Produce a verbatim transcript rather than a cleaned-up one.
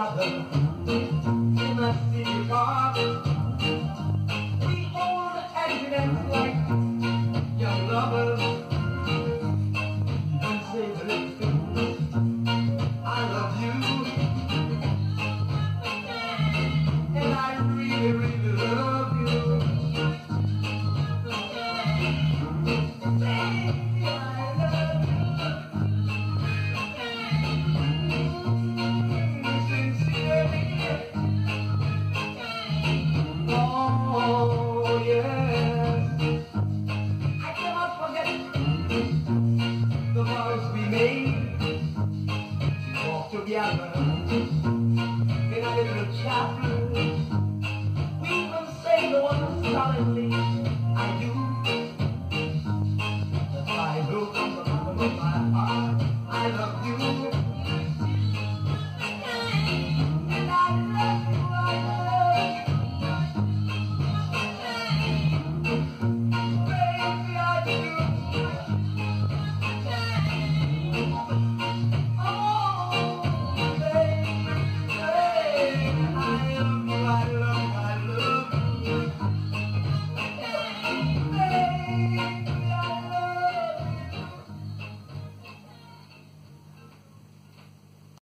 together in the city park. We hold hands like young lovers and say the next thing, I love you, and I really, really love you. Together in a little chapel